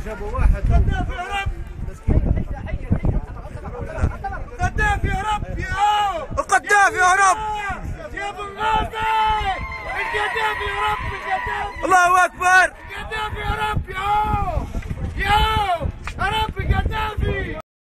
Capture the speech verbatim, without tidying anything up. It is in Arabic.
جابوا واحد. قداف يا رب. قداف يا رب يا القداف يا رب. يا ابو الغازي القداف يا رب القداف. الله اكبر.